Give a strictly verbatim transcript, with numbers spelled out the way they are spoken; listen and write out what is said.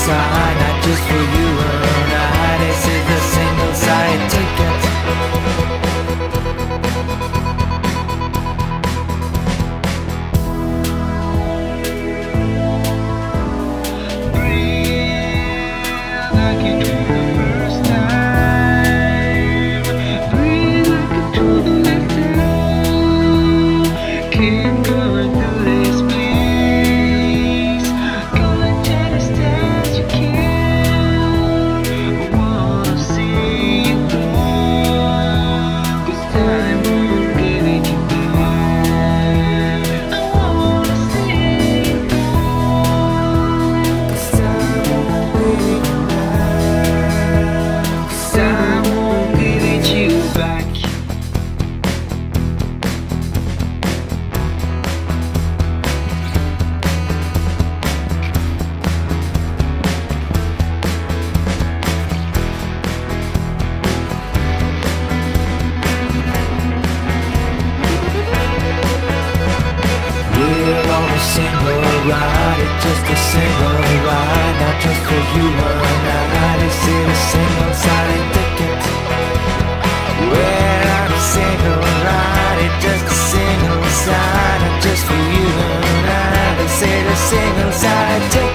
side, not just for you and I. This is a single-sided ticket. Single ride, it's just a single ride, not just for you and I. This is a single-sided ticket. Well, I'm a single ride, it's just a single side, not just for you and I. This is a single-sided ticket.